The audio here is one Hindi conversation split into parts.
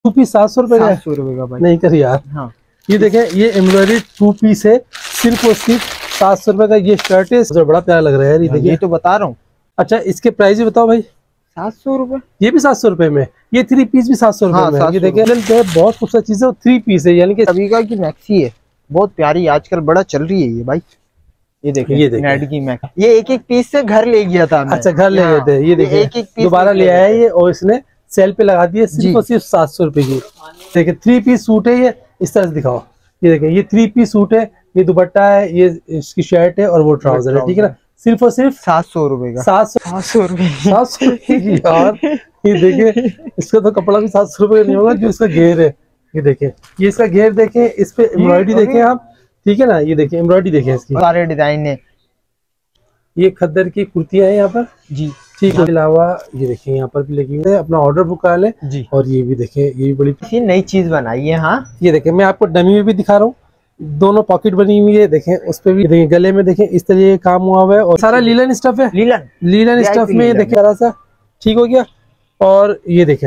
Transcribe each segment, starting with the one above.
टू पीस 700 रुपए का, 700 रुपए का भाई। नहीं कर यार। हाँ ये देखें, ये एम्ब्रॉयडरी 2 पीस है, सिर्फ और सिर्फ 700 रुपए का। ये शर्ट है, बड़ा प्यारा लग रहा है यार, ये देखिए। ये तो बता रहा हूँ। अच्छा, इसके प्राइस भी बताओ भाई। 700 रुपए। ये भी 700 रुपए में, ये 3 पीस भी 700 रुपए में। ये देखिए बहुत खूबसूरत चीज है, 3 पीस है, यानी कि अभी का की मैक्सी है, बहुत प्यारी, आजकल बड़ा चल रही है ये भाई। ये देखिए, ये नेट की मैक्सी, ये एक पीस से घर ले गया था मैं। अच्छा, घर ले गए थे। ये देखिए, एक दोबारा ले आया ये, और इसने सेल पे लगा दिया सिर्फ और सिर्फ 700 रुपए की। देखिए 3 पीस सूट है ये, इस तरह से दिखाओ। ये देखिए, ये 3 पीस सूट है, ये दुपट्टा है, ये इसकी शर्ट है और वो ट्राउजर है, ठीक है ना। सिर्फ और सिर्फ 700 रुपए का। 700 रुपए, 700 रुपए यार। ये देखिए, इसका तो कपड़ा भी 700 रुपए नहीं होगा, जो इसका घेर है। ये देखिए, ये इसका घेर देखें, इस पे एम्ब्रॉयडरी देखें आप, ठीक है ना। ये देखिए एम्ब्रॉयडरी देखें इसकी, सारे डिजाइन है। ये खद्दर की कुर्तियां हैं यहाँ पर जी, ठीक है। अलावा ये देखिए, यहाँ पर भी लगी हुई है, अपना ऑर्डर बुक करा लें जी। और ये भी देखें, ये भी बड़ी नई चीज बनाई है। हाँ, ये देखें, मैं आपको डमी में भी दिखा रहा हूँ, दोनों पॉकेट बनी हुई है। देखें उस पे भी देखें, गले में देखें इस तरह काम हुआ हुआ है, और सारा लीलन स्टफ है। लीलन स्टफ में देखें जरा सा ठीक हो गया। और ये देखें,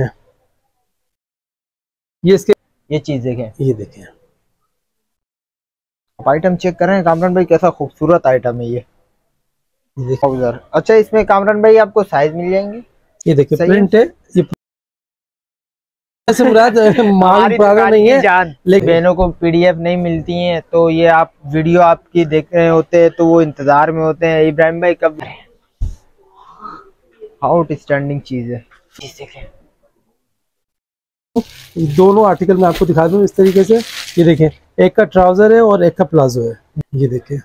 ये इसके ये चीज देखें, ये देखें, आइटम चेक करें कामरान भाई, कैसा खूबसूरत आइटम है ये देखो उधर। अच्छा, इसमें कामरान भाई आपको साइज मिल जाएंगे। ये देखिए प्रिंट है, ये ऐसे मुराद माल पुराना नहीं है, लेकिन बहनों को पीडीएफ नहीं मिलती हैं, तो ये आप वीडियो आपकी देख रहे होते हैं तो वो इंतजार में होते हैं इब्राहिम भाई कब। आउटस्टैंडिंग चीज है, दोनों आर्टिकल मैं आपको दिखा दूं इस तरीके से। ये देखें, एक का ट्राउजर है और एक का प्लाजो है। ये देखें,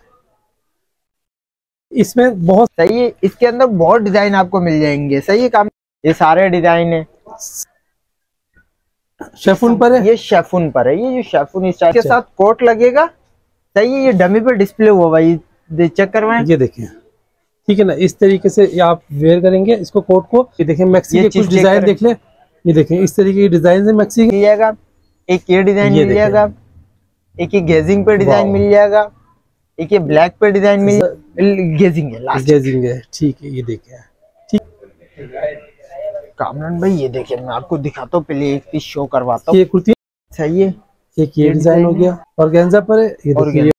इसमें बहुत सही है, इसके अंदर बहुत डिजाइन आपको मिल जाएंगे। सही है काम, ये सारे डिजाइन है। शेफून पर है, ये शेफून पर है, ये जो शेफून स्टाइल के साथ कोट लगेगा। सही है, ये डमी पे डिस्प्ले हुआ भाई, चेक करवाएं। ये देखें, ठीक है ना, इस तरीके से आप वेयर करेंगे इसको, कोट को। ये देखें, मैक्सी के कुछ डिजाइन देख ले। ये देखें, इस तरीके की डिजाइन है मैक्सी मिल जाएगा। एक ये डिजाइन मिल जाएगा, एक ये गेजिंग पे डिजाइन मिल जाएगा, एक ये ब्लैक पे डिजाइन मिल, गेजिंग है, गेजिंग है, ठीक है। ये देखें, ठीक कामरान भाई, ये देखिए मैं आपको दिखाता हूँ, पहले एक पीस शो करवाता हूँ। ये कुर्ती सही है, एक ये डिजाइन हो गया, और गेंजा पर है। ये देखिए,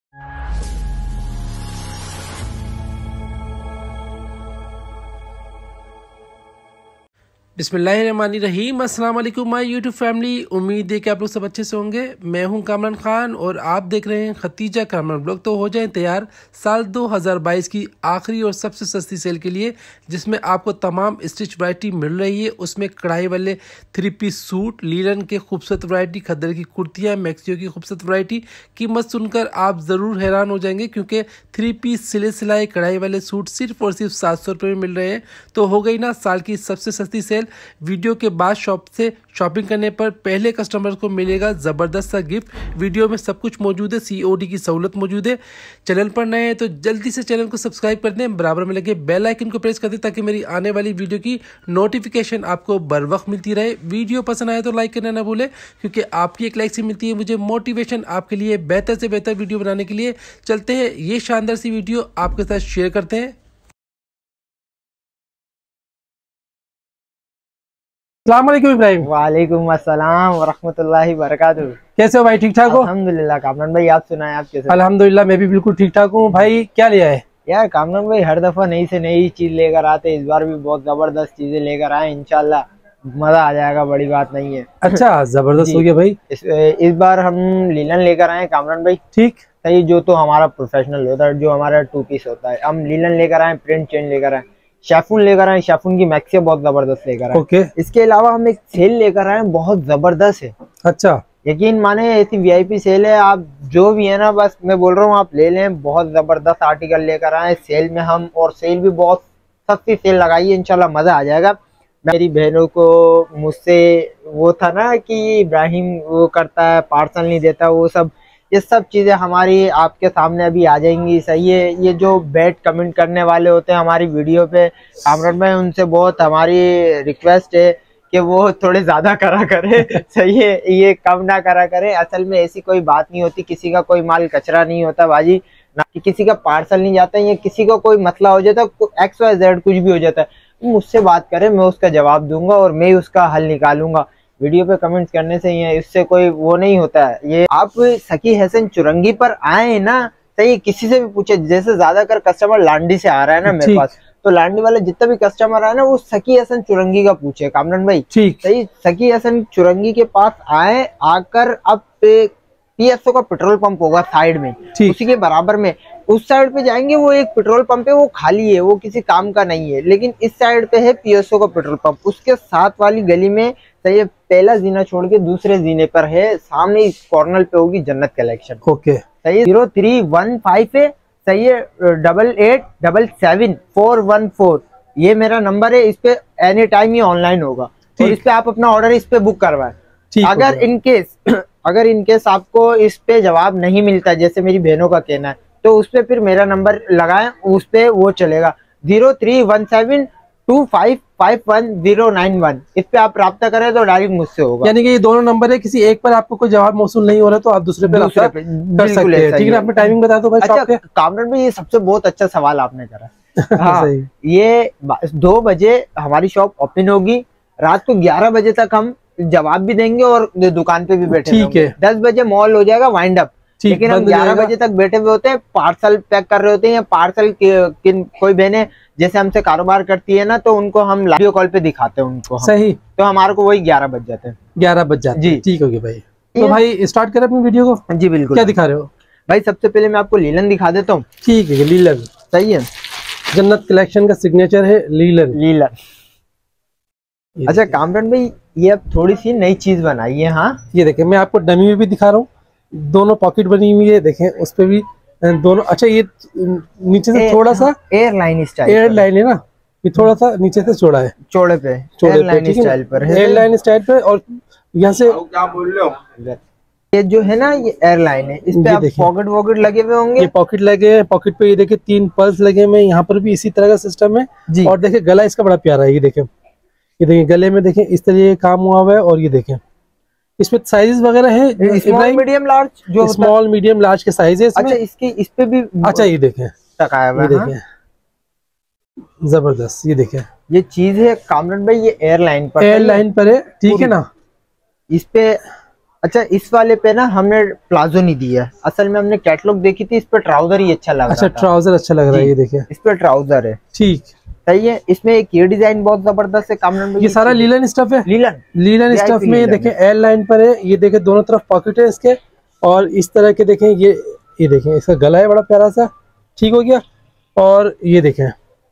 बिस्मिल्लाहिर्रहमानिर्रहीम, अस्सलाम वालेकुम माय यूट्यूब फैमिली। उम्मीद है कि आप लोग सब अच्छे से होंगे। मैं हूं कामरान खान और आप देख रहे हैं खतीजा कामरान ब्लॉग। तो हो जाएं तैयार साल 2022 की आखिरी और सबसे सस्ती सेल के लिए, जिसमें आपको तमाम स्टिच वैरायटी मिल रही है। उसमें कढ़ाई वाले 3 पीस सूट, लीलन के खूबसूरत वैरायटी, खद्दर की कुर्तियाँ, मैक्सियो की खूबसूरत वैरायटी। कीमत सुनकर आप ज़रूर हैरान हो जाएंगे, क्योंकि 3 पीस सिले सिलाई कढ़ाई वाले सूट सिर्फ और सिर्फ 700 रुपये में मिल रहे हैं। तो हो गई ना साल की सबसे सस्ती सेल। वीडियो के बाद शॉप से शॉपिंग करने पर पहले कस्टमर को मिलेगा ज़बरदस्त सा गिफ्ट। वीडियो में सब कुछ मौजूद है, COD की सहूलत मौजूद है। चैनल पर नए हैं तो जल्दी से चैनल को सब्सक्राइब कर दें, बराबर में लगे बेल आइकन को प्रेस कर दें, ताकि मेरी आने वाली वीडियो की नोटिफिकेशन आपको बर वक्त मिलती रहे। वीडियो पसंद आए तो लाइक करना ना भूलें, क्योंकि आपकी एक लाइक से मिलती है मुझे मोटिवेशन आपके लिए बेहतर से बेहतर वीडियो बनाने के लिए। चलते हैं, ये शानदार सी वीडियो आपके साथ शेयर करते हैं। अस्सलाम वालेकुम इब्राहिम। वालेकुम अस्सलाम व रहमतुल्लाहि व बरकातहू। कैसे हो भाई, ठीक ठाक हो? अल्हम्दुलिल्लाह कामरान भाई, आप सुनाएं, आप कैसे? अल्हम्दुलिल्लाह मैं भी बिल्कुल ठीक ठाक हूँ। भाई क्या लिया है? यार कामरान भाई हर दफा नई से नई चीज लेकर आते, इस बार भी बहुत जबरदस्त चीजें लेकर आए। इंशाल्लाह मजा आ जाएगा, बड़ी बात नहीं है। अच्छा, जबरदस्त हो गया भाई। इस बार हम लीलन लेकर आए कामरान भाई। ठीक सही, जो तो हमारा प्रोफेशनल होता है, जो हमारा 2 पीस होता है, हम लीलन लेकर आए, प्रिंट चेंज लेकर आए, शेफून लेकर आए, शेफून की मैक्सिया बहुत जबरदस्त लेकर आए। ओके। इसके अलावा हम एक सेल लेकर आए, बहुत जबरदस्त है। अच्छा, यकीन माने ऐसी VIP सेल है, आप जो भी है ना, बस मैं बोल रहा हूँ आप ले लें। बहुत जबरदस्त आर्टिकल लेकर आए सेल में हम, और सेल भी बहुत सस्ती सेल लगाई है। इंशाल्लाह मजा आ जाएगा। मेरी बहनों को मुझसे वो था ना कि इब्राहिम वो करता है, पार्सल नहीं देता, वो सब, ये सब चीज़ें हमारी आपके सामने अभी आ जाएंगी। सही है, ये जो बैड कमेंट करने वाले होते हैं हमारी वीडियो पे कामरान भाई, उनसे बहुत हमारी रिक्वेस्ट है कि वो थोड़े ज़्यादा करा करे। सही है, ये कम ना करा करे। असल में ऐसी कोई बात नहीं होती, किसी का कोई माल कचरा नहीं होता बाजी, ना कि किसी का पार्सल नहीं जाता, या किसी को कोई मसला हो जाता, XYZ कुछ भी हो जाता है, मुझसे बात करें, मैं उसका जवाब दूंगा और मैं उसका हल निकालूंगा। वीडियो पे कमेंट्स करने से ही है, इससे कोई वो नहीं होता है। ये आप सखी हसन चुरंगी पर आए ना, सही, किसी से भी पूछे, जैसे ज्यादातर कस्टमर लांडी से आ रहा है ना मेरे पास, तो लांडी वाले जितना भी कस्टमर है ना वो सखी हसन चुरंगी का पूछे कामरान भाई, सही, सखी हसन चुरंगी के पास आए, आकर अब PSO का पेट्रोल पंप होगा साइड में, उसी के बराबर में, उस साइड पे जाएंगे, वो एक पेट्रोल पंप है, वो खाली है, वो किसी काम का नहीं है, लेकिन इस साइड पे है PSO का पेट्रोल पंप, उसके साथ वाली गली में, सही, पहला जीना छोड़ के दूसरे जीने पर है, सामने इस कॉर्नर पे होगी जन्नत कलेक्शन। ओके, सही, 0315 है, सही है, 88777414, ये मेरा नंबर है, इस पे एनी टाइम ये ऑनलाइन होगा, और इस पे आप अपना ऑर्डर इस पे बुक करवाएं। अगर इनकेस आपको इस पे जवाब नहीं मिलता, जैसे मेरी बहनों का कहना है, तो उस पे फिर मेरा नंबर लगाएं, उस पे वो चलेगा 031725511091, इस पे आप राब्ता करें तो डायरेक्ट मुझसे होगा। यानी कि ये दोनों नंबर है, किसी एक पर आपको कोई जवाब मौसूल नहीं हो रहा तो आप दूसरे पे कर सकते हैं। ठीक है, आपने टाइमिंग बता दो भाई। अच्छा कामरान भाई, ये सबसे बहुत अच्छा सवाल आपने करा। हाँ, ये 2 बजे हमारी शॉप ओपन होगी, रात को 11 बजे तक हम जवाब भी देंगे और दुकान पे भी बैठे होंगे। 10 बजे मॉल हो जाएगा वाइंड अप, लेकिन हम 11 बजे तक बैठे हुए होते हैं, पार्सल पैक कर रहे होते हैं, या पार्सल कोई बहने जैसे हमसे कारोबार करती है ना, तो उनको हम वीडियो कॉल पे दिखाते हैं उनको, सही, तो हमारे को वही 11 बज जाते हैं। 11 बज जाते हैं जी। ठीक हो गया भाई, तो भाई स्टार्ट करें अपनी वीडियो को। जी बिल्कुल। क्या दिखा रहे हो भाई? सबसे पहले मैं आपको लीलन दिखा देता हूँ। ठीक है, लीलन, सही है, जन्नत कलेक्शन का सिग्नेचर है लीलन। अच्छा कामरान भाई, ये अब थोड़ी सी नई चीज बनाई है। हाँ, ये देखें, मैं आपको डमी में भी दिखा रहा हूँ, दोनों पॉकेट बनी हुई है, देखें उस पे भी दोनों। अच्छा, ये नीचे से थोड़ा सा एयरलाइन स्टाइल, एयरलाइन है ना, ये थोड़ा सा नीचे से चौड़ा है, चौड़े पे एयरलाइन स्टाइल पर है, एयरलाइन स्टाइल पे। और यहाँ से क्या बोल रहे हो, ये जो है ना, ये एयरलाइन है, इस पे आप पॉकेट वॉकेट लगे हुए होंगे, ये पॉकेट लगे हैं, पॉकेट पे ये देखिए 3 पल्स लगे हुए हैं, यहाँ पर भी इसी तरह का सिस्टम है। और देखिए गला इसका बड़ा प्यारा है, ये देखें, ये देखिए गले में देखें इस तरह काम हुआ हुआ है। और ये देखें इसमें साइजेस वगैरह है, स्मॉल मीडियम लार्ज, जो स्मॉल मीडियम लार्ज के साइज है इसमें। अच्छा, इसके इस पे भी, अच्छा ये देखें टकाया हुआ है, देखें जबरदस्त, ये देखें, ये चीज है कामरान भाई, ये एयरलाइन पर है, ठीक है ना, इस पे। अच्छा, इस वाले पे ना हमने प्लाजो नहीं दिया, असल में हमने कैटलॉग देखी थी, इस पे ट्राउजर ही अच्छा लग रहा था। अच्छा, ट्राउजर अच्छा लग रहा है, ये देखिए इस पे ट्राउजर है, ठीक, सही है। इसमें एक ये डिजाइन बहुत जबरदस्त है कामरान भाई, ये सारा लीलन स्टफ है, लीलन स्टफ में देखें एयरलाइन पर है, ये देखें दोनों तरफ पॉकेट है इसके, और इस तरह के देखें ये देखें इसका गला है बड़ा प्यारा सा, ठीक हो गया। और ये देखें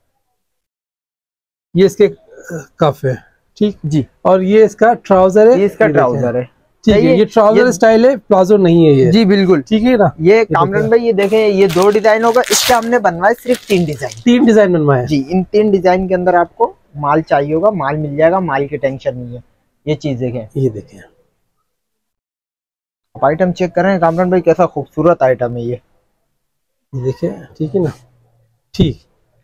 ये इसके कफ है, ठीक जी, और ये इसका ट्राउजर है, ये इसका ट्राउजर है, ठीक है, ये ट्राउजर स्टाइल है, प्लाजो नहीं है ये, जी बिल्कुल, ठीक है ना। ये कामरान भाई, ये देखें, ये 2 डिजाइन होगा, इसका हमने बनवाया सिर्फ 3 डिजाइन बनवाया जी। इन 3 डिजाइन के अंदर आपको माल चाहिए होगा, माल मिल जाएगा, माल की टेंशन नहीं है। ये चीज देखें, ये देखें, आप आइटम चेक करें कामरान भाई, कैसा खूबसूरत आइटम है ये देखें, ठीक है ना, ठीक।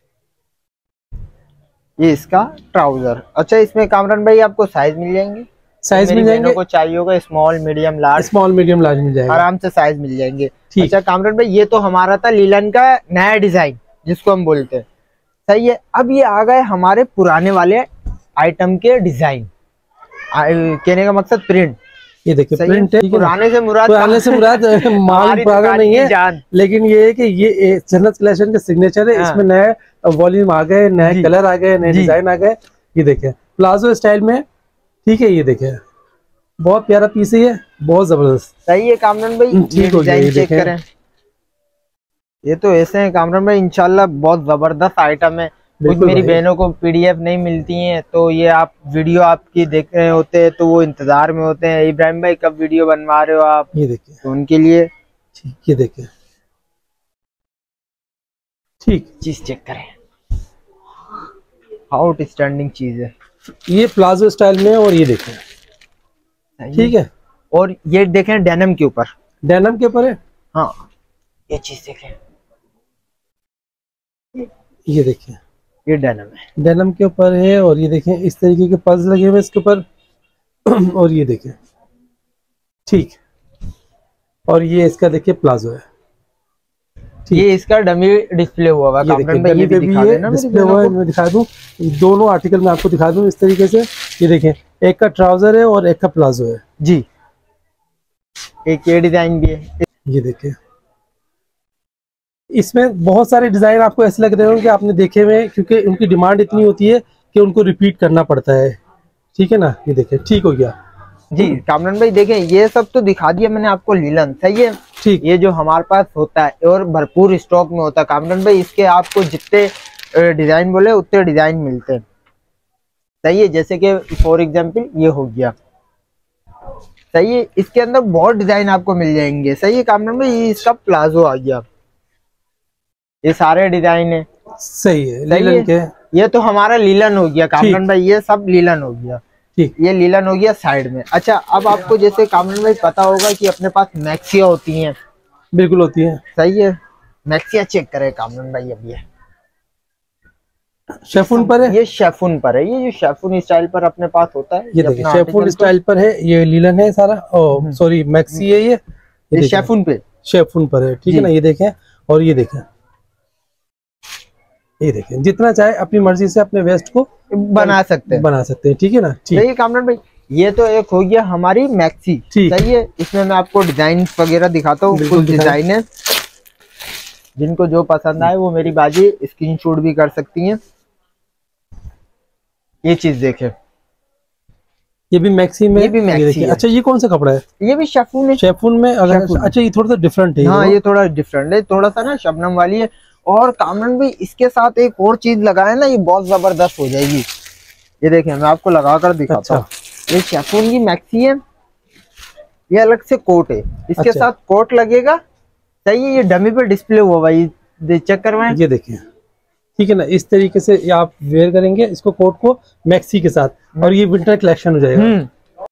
ये इसका ट्राउजर। अच्छा, इसमें कामरान भाई आपको साइज मिल जाएंगे, साइज मिल जाएंगे, को चाहिए होगा स्मॉल मीडियम लार्ज, मिल जाएगा, आराम से साइज मिल जाएंगे। अच्छा कामरान भाई, ये तो हमारा था लीलन का नया डिजाइन जिसको हम बोलते हैं, सही है। अब ये आ गए हमारे पुराने वाले आइटम के डिजाइन, कहने का मकसद प्रिंट, ये देखिए प्रिंट है, पुराने से मुराद माल पुराना नहीं है, लेकिन ये है कि ये जन्नत कलेक्शन का सिग्नेचर है, इसमें नए वॉल्यूम आ गए, नए कलर आ गए, नए डिजाइन आ गए। ये देखें प्लाजो स्टाइल में, ठीक है, ये देखें बहुत प्यारा पीस है, ये बहुत जबरदस्त, सही है कामरान भाई, ठीक हो गया, चेक करें। ये तो ऐसे हैं कामरान भाई, इंशाल्लाह बहुत जबरदस्त आइटम है। कुछ मेरी बहनों को PDF नहीं मिलती हैं, तो ये आप वीडियो आपकी देख रहे होते हैं, तो वो इंतजार में होते हैं, इब्राहिम भाई कब वीडियो बनवा रहे हो आप, ये देखिए, तो उनके लिए ठीक, ये देखिए, ठीक चीज चेक करें, आउटस्टैंडिंग चीज है, ये प्लाजो स्टाइल में। और ये देखें, ठीक है, और ये देखें डेनिम के ऊपर, डेनिम के ऊपर है, हाँ ये चीज देखें, ये देखें, ये डेनिम है, डेनिम के ऊपर है। और ये देखें इस तरीके के पल्स लगे हुए इसके ऊपर, और ये देखें, ठीक, और ये इसका देखिए प्लाजो है, ये इसका डमी डिस्प्ले हुआ हुआ, ये भी दिखा देना, डिस्प्ले हुआ है, मैं दिखा दूं, दोनों आर्टिकल मैं आपको दिखा दूं इस तरीके से। ये देखें, एक का ट्राउजर है और एक का प्लाजो है जी। एक ये डिजाइन भी है, ये देखें। इसमें बहुत सारे डिजाइन आपको ऐसे लग रहे होंगे कि आपने देखे हुए हैं, क्योंकि उनकी डिमांड इतनी होती है कि उनको रिपीट करना पड़ता है। ठीक है ना, ये देखें, ठीक हो गया जी। कामरान भाई देखें, ये सब तो दिखा दिया मैंने आपको लीलन, सही है। ठीक, ये जो हमारे पास होता है और भरपूर स्टॉक में होता है कामरान भाई, इसके आपको जितने डिजाइन बोले उतने डिजाइन मिलते हैं, सही है। जैसे कि फॉर एग्जांपल ये हो गया, सही है। इसके अंदर बहुत डिजाइन आपको मिल जाएंगे, सही है कामरान भाई। ये इसका प्लाजो आ गया, ये सारे डिजाइन है, सही है, सही लीलन है। के। ये तो हमारा लीलन हो गया कामरान भाई, ये सब लीलन हो गया। ठीक, ये लीलन हो गया साइड में। अच्छा, अब आपको जैसे कामरान भाई पता होगा कि अपने पास मैक्सिया होती हैं, बिल्कुल होती है। सही है। मैक्सिया चेक करें कामरान भाई, अब ये शेफून पर है, ये शेफून पर है। ये जो शेफून स्टाइल पर अपने पास होता है, ये देखिए अपना शेफून article स्टाइल पर है, ये लीलन है सारा, ओ सॉरी मैक्सी है ये ये शेफून पे, शेफून पर है, ठीक है ना। ये देखें, और ये देखें, ये देखें, जितना चाहे अपनी मर्जी से अपने वेस्ट को बना सकते हैं, ठीक है ना। ठीक, सही है कामरान भाई। ये तो एक हो गया हमारी मैक्सी, सही है। इसमें मैं आपको डिजाइन वगैरह दिखाता हूँ, कुछ डिजाइन है, जिनको जो पसंद आए वो मेरी बाजी स्क्रीनशॉट भी कर सकती हैं। ये चीज देखें, ये भी मैक्सी में, ये भी मैक्सी है। अच्छा, ये कौन सा कपड़ा है? ये भी शेफून है, शेफून में। अगर अच्छा, ये थोड़ा सा डिफरेंट है। हाँ, ये थोड़ा डिफरेंट है, थोड़ा सा ना शबनम वाली है। और कामरान भाई इसके साथ एक और चीज लगाए ना, ये बहुत जबरदस्त हो जाएगी। ये देखें, मैं आपको लगा कर दिखाता हूँ। ये शेफून की मैक्सी है, ये अलग से कोट है, इसके साथ कोट लगेगा, सही है। ये डमी पे डिस्प्ले हुआ भाई, चेक करवाएं। ये देखिए, ठीक है ना, इस तरीके से ये आप वेयर करेंगे इसको, कोट को मैक्सी के साथ, और ये विंटर कलेक्शन हो जाएगा।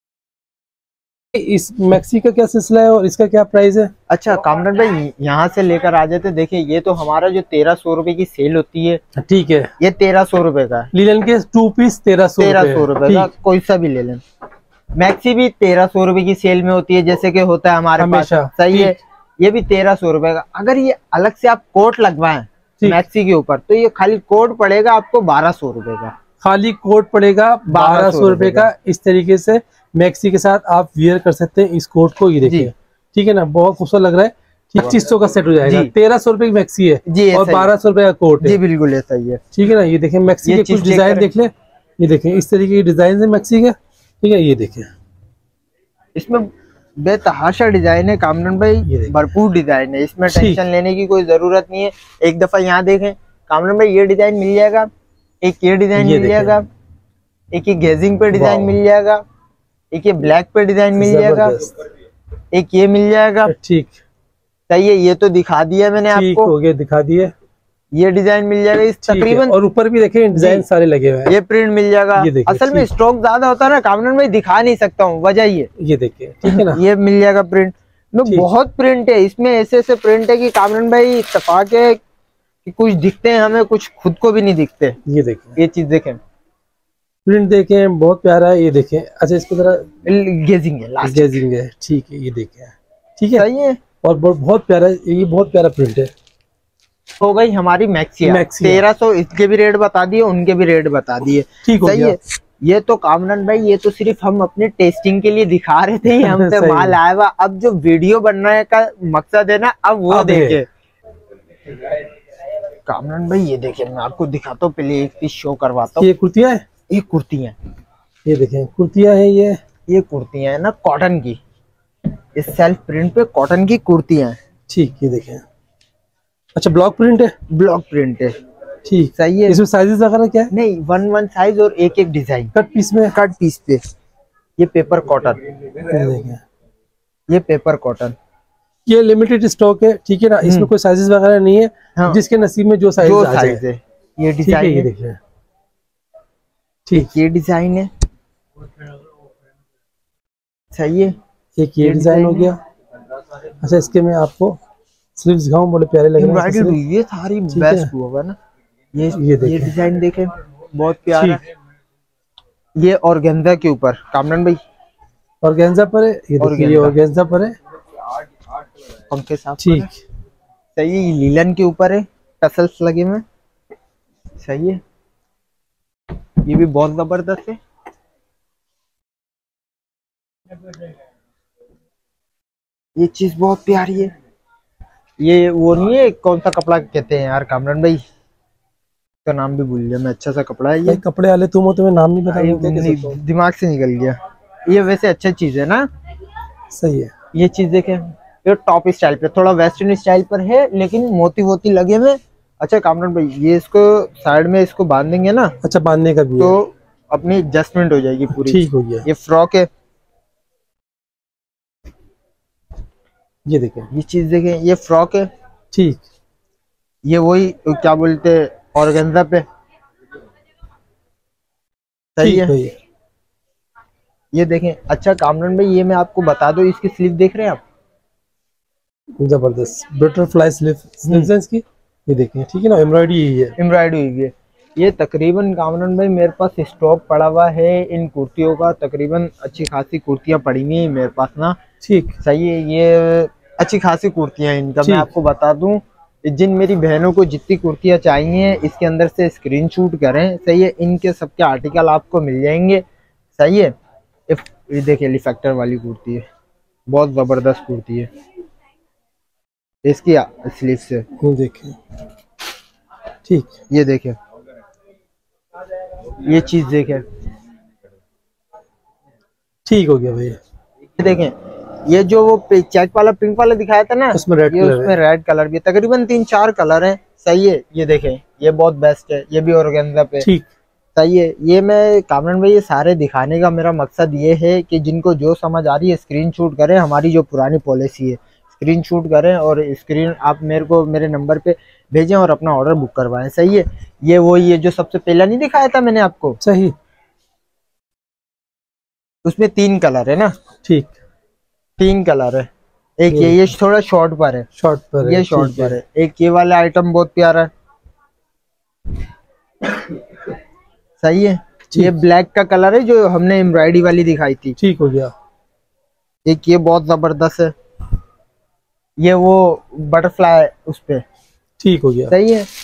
इस मैक्सी का क्या सिलसिला है और इसका क्या प्राइस है? अच्छा कामरान भाई, यहाँ से लेकर आ जाते। देखिए, ये तो हमारा जो 1300 रुपए की सेल होती है, ठीक है, ये 1300 रुपए का लीलन के 2 पीस 1300 रुपए का, कोई सा भी ले लें। मैक्सी भी 1300 रुपए की सेल में होती है, जैसे कि होता है हमारे पास, सही है। ये भी 1300 रुपए का। अगर ये अलग से आप कोट लगवाएं मैक्सी के ऊपर, तो ये खाली कोट पड़ेगा आपको 1200 रुपए का, खाली कोट पढ़ेगा 1200 रुपए का। इस तरीके से मैक्सी के साथ आप वियर कर सकते हैं इस कोट को। ये देखिए, ठीक है ना, बहुत खूबसूरत लग रहा है। 2500 का सेट हो जाएगा। 1300 रुपए की मैक्सी है जी, और 1200 रुपए का कोट है जी। बिल्कुल ऐसा ही है, ठीक है ना। ये देखें, मैक्सी के कुछ डिजाइन देख ले। ये देखें, इस तरीके के डिजाइन है मैक्सी के, ठीक है। ये देखें, इसमें बेतहाशा डिजाइन है कामरान भाई, भरपूर डिजाइन है, इसमें टेंशन लेने की कोई जरूरत नहीं है। एक दफा यहाँ देखें कामरान भाई, ये डिजाइन मिल जाएगा, एक ये डिजाइन मिल जाएगा, एक ये गेजिंग पे डिजाइन मिल जाएगा, एक ये ब्लैक पे डिजाइन मिल जाएगा, एक ये मिल जाएगा, ठीक, सही है। ये तो दिखा दिया मैंने आपको, हो गया, दिखा दिए। ये डिजाइन मिल जाएगा इस तकरीबन, और ऊपर भी देखें डिजाइन सारे लगे हुए हैं। ये प्रिंट मिल जाएगा। असल में स्टॉक ज्यादा होता है ना कामरान भाई, दिखा नहीं सकता हूँ, वजह ये देखिए, ठीक है ना। ये मिल जाएगा प्रिंट में, बहुत प्रिंट है इसमें, ऐसे ऐसे प्रिंट है कि कामरान भाई इत्तेफाक है कि कुछ दिखते हैं हमें, कुछ खुद को भी नहीं दिखते। ये देखें, ये चीज देखें, प्रिंट देखें, बहुत प्यारा है। ये देखें, अच्छा इसको जरा गेजिंग है, गेजिंग है, ठीक है। ये देखें, ठीक है, सही है। और बहुत प्यारा, ये बहुत प्यारा प्रिंट है। हो गई हमारी मैक्सिया 1300, इसके भी रेट बता दिए, उनके भी रेट बता दिए, ठीक है। ये तो कामरान भाई, ये तो सिर्फ हम अपने टेस्टिंग के लिए दिखा रहे थे, हम पे माल आया हुआ। अब जो वीडियो बनने का मकसद है ना, अब वो देखे कामरान भाई। ये देखिए, मैं आपको दिखाता हूँ, पहले एक चीज शो करवाता हूँ। ये कुर्तियां है, ये कुर्तियां, ये देखें कुर्तियां है, ये कुर्तियां है ना कॉटन की, इस सेल्फ प्रिंट पे कॉटन की कुर्तियां है, ठीक। ये देखें, अच्छा ब्लॉक प्रिंट है, ब्लॉक प्रिंट है, ठीक, सही है। इसमें साइजेस वगैरह क्या है? नहीं, 1 साइज और एक डिजाइन, कट पीस में, कट पीस पे। ये पेपर कॉटन, ये पेपर कॉटन, ये लिमिटेड स्टॉक है, ठीक है ना। इसमें कोई साइजेस वगैरह नहीं है, हाँ। जिसके नसीब में जो साइज है। ये डिजाइन है, देखिए, ठीक, ये डिजाइन है, सही है। एक ये डिजाइन हो गया। अच्छा, इसके मैं आपको स्लीव्स दिखाऊं, बड़े प्यारे लग रहे हैं। ये सारी बेस्ट होगा ना। ये डिजाइन देखें, बहुत प्यारा। ये ऑर्गेन्जा के ऊपर कामरान भाई, ऑर्गेन्जा पर है। ये देखिए, ये ऑर्गेन्जा पर है, पंखे साफ, ठीक, सही है। ये लीलन के ऊपर है, टसल्स लगे हुए, सही है। ये भी बहुत जबरदस्त है, ये चीज बहुत प्यारी है। ये वो नहीं है, कौन सा कपड़ा कहते हैं यार कामरान भाई, का नाम भी भूल गया मैं। अच्छा सा कपड़ा है ये। कपड़े वाले तुम हो, तुम्हें नाम नहीं पता? दिमाग से निकल गया। ये वैसे अच्छा चीज है ना। सही है। ये चीज देखें, ये टॉप स्टाइल पे, थोड़ा वेस्टर्न स्टाइल पर है लेकिन मोती वोती लगे हुए। अच्छा कामरान भाई, ये इसको साइड में इसको बांध देंगे ना। अच्छा, बांधने का भी तो है। अपनी एडजस्टमेंट हो जाएगी पूरी। ठीक हो गया। ये फ्रॉक है। ये देखें, ये चीज देखें, ये फ्रॉक है। ठीक। ये वही क्या बोलते हैं, ऑर्गेन्जा पे। सही है। भाई। ये देखें। अच्छा कामरान भाई, ये मैं आपको बता दूं, इसकी स्लीव देख रहे हैं आप? जबरदस्त बटरफ्लाई स्लीव की। ये देखें, ठीक है ना, एम्ब्रॉयडरी यही है, एम्ब्रॉयडरी हुई है। ये तकरीबन कामरान भाई मेरे पास स्टॉक पड़ा हुआ है इन कुर्तियों का, तकरीबन अच्छी खासी कुर्तियां पड़ी हुई है मेरे पास ना। ठीक। सही है। ये अच्छी खासी कुर्तियां इनका मैं आपको बता दूं, जिन मेरी बहनों को जितनी कुर्तियां चाहिए इसके अंदर से स्क्रीनशॉट करें। सही है। इनके सबके आर्टिकल आपको मिल जाएंगे। सही है। ये देखिए, लिफेक्टर वाली कुर्ती है, बहुत जबरदस्त कुर्ती है। इसकी स्लीव से देखें, ठीक। ये देखें, ये चीज देखें। ठीक हो गया भैया। ये देखें, ये जो वो चेक वाला पिंक वाला दिखाया था ना, उसमें रेड ये उसमें रेड कलर भी, तकरीबन 3-4 कलर हैं। सही है। ये देखें, ये बहुत बेस्ट है, ये भी ऑर्गेन्जा पे। ठीक। सही है। ये मैं कामरान भाई, ये सारे दिखाने का मेरा मकसद ये है कि जिनको जो समझ आ रही है स्क्रीनशॉट करें। हमारी जो पुरानी पॉलिसी है, स्क्रीनशॉट करें और स्क्रीन आप मेरे को मेरे नंबर पे भेजें और अपना ऑर्डर बुक करवाएं। सही है। ये वो ये जो सबसे पहला नहीं दिखाया था मैंने आपको, सही, उसमें 3 कलर है ना। ठीक। 3 कलर है। एक ये थोड़ा शॉर्ट पर है, शॉर्ट पर ये शॉर्ट पर है। एक ये वाला आइटम बहुत प्यारा है। सही है। ये ब्लैक का कलर है जो हमने एम्ब्रॉयडरी वाली दिखाई थी। ठीक हो गया। एक ये बहुत जबरदस्त है, ये वो बटरफ्लाई उस पे। ठीक हो गया। सही है।